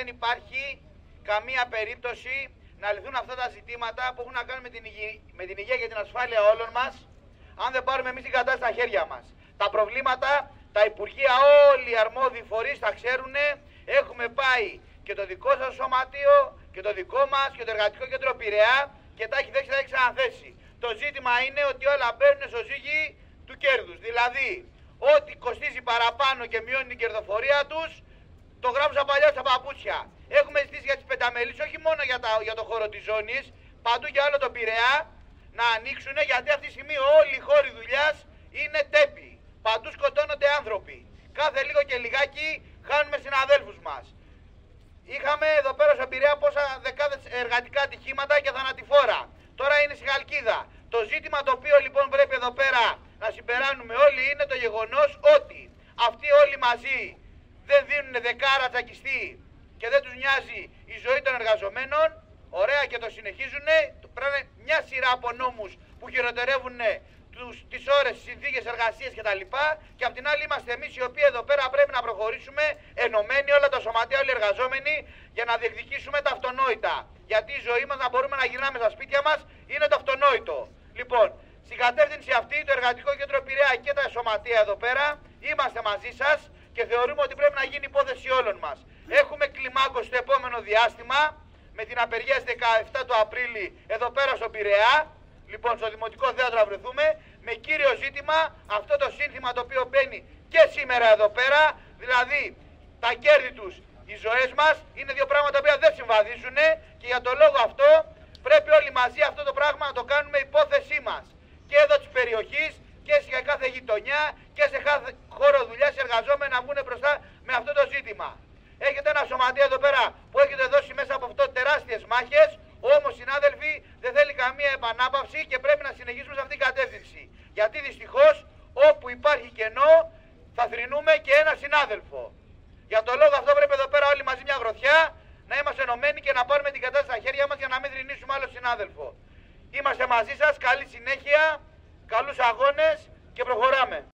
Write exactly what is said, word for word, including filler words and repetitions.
δεν υπάρχει καμία περίπτωση να λυθούν αυτά τα ζητήματα που έχουν να κάνουν με την, υγεία, με την υγεία και την ασφάλεια όλων μας, αν δεν πάρουμε εμείς την κατάσταση στα χέρια μας. Τα προβλήματα, τα Υπουργεία, όλοι οι αρμόδιοι φορείς τα ξέρουν. Έχουμε πάει και το δικό σας σωματείο και το δικό μας και το Εργατικό Κέντρο Πειραιά και τα έχει δέσει, τα έχει ξαναθέσει. Το ζήτημα είναι ότι όλα μπαίνουν στο ζύγι του κέρδους. Δηλαδή, ό,τι κοστίζει παραπάνω και μειώνει την κερδοφορία τους, το γράφουν στα παλιά στα παπούτσια. Έχουμε ζητήσει για τις πενταμελείς, όχι μόνο για, τα, για το χώρο της ζώνης, παντού για όλο το Πειραιά, να ανοίξουν, γιατί αυτή τη στιγμή όλοι οι χώροι δουλειάς είναι τέποι. Παντού σκοτώνονται άνθρωποι. Κάθε λίγο και λιγάκι χάνουμε συναδέλφους μας. Είχαμε εδώ πέρα στο Πειραιά πόσα δεκάδες εργατικά ατυχήματα και θανατηφόρα. Τώρα είναι στη Χαλκίδα. Το ζήτημα το οποίο λοιπόν πρέπει εδώ πέρα να συμπεράνουμε όλοι είναι το γεγονός ότι αυτοί όλοι μαζί δεν δίνουν δεκάρα τσακιστή και δεν τους νοιάζει η ζωή των εργαζομένων. Ωραία, και το συνεχίζουν. Πρέπει μια σειρά από νόμους που χειροτερεύουν τους, τις ώρες, τις συνθήκες εργασίας κτλ. Και απ' την άλλη είμαστε εμείς οι οποίοι εδώ πέρα πρέπει να προχωρήσουμε ενωμένοι, όλα τα σωματεία, όλοι οι εργαζόμενοι, για να διεκδικήσουμε τα αυτονόητα. Γιατί η ζωή μας, να μπορούμε να γυρνάμε στα σπίτια μας, είναι το αυτονόητο. Λοιπόν, στην κατεύθυνση αυτή, το Εργατικό Κέντρο Πειραιά και τα σωματεία εδώ πέρα είμαστε μαζί σας και θεωρούμε ότι πρέπει να γίνει υπόθεση όλων μας. Έχουμε κλιμάκωση στο επόμενο διάστημα με την απεργία στις δεκαεφτά του Απρίλη εδώ πέρα στο Πειραιά. Λοιπόν, στο Δημοτικό Θέατρο να βρεθούμε με κύριο ζήτημα αυτό το σύνθημα το οποίο μπαίνει και σήμερα εδώ πέρα, δηλαδή τα κέρδη τους, οι ζωές μας, είναι δύο πράγματα που δεν συμβαδίζουν και για τον λόγο αυτό πρέπει όλοι μαζί αυτό το πράγμα να το κάνουμε υπόθεσή μας. Και εδώ της περιοχής και σε κάθε γειτονιά και σε κάθε χώρο δουλειάς οι εργαζόμενοι να βγουν μπροστά με αυτό το ζήτημα. Έχετε ένα σωματείο εδώ πέρα που έχετε δώσει μέσα από αυτό τεράστιες μάχες, όμως συνάδελφοι δεν θέλει καμία επανάπαυση και πρέπει να συνεχίσουμε σε αυτήν την κατεύθυνση. Γιατί δυστυχώς όπου υπάρχει κενό θα θρηνούμε και ένα συνάδελφο. Για τον λόγο αυτό πρέπει εδώ πέρα όλοι μαζί μια γροθιά να είμαστε ενωμένοι και να πάρουμε την κατάσταση στα χέρια μας για να μην θρηνήσουμε άλλο συνάδελφο. Είμαστε μαζί σας, καλή συνέχεια, καλούς αγώνες και προχωράμε.